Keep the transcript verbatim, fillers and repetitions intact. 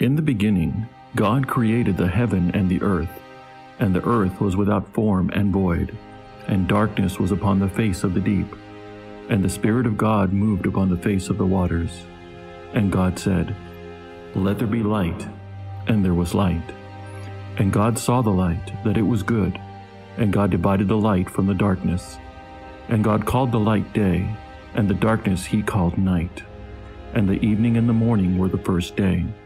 In the beginning, God created the heaven and the earth, and the earth was without form and void, and darkness was upon the face of the deep. And the Spirit of God moved upon the face of the waters. And God said, "Let there be light," and there was light. And God saw the light, that it was good, and God divided the light from the darkness. And God called the light day, and the darkness he called night. And the evening and the morning were the first day.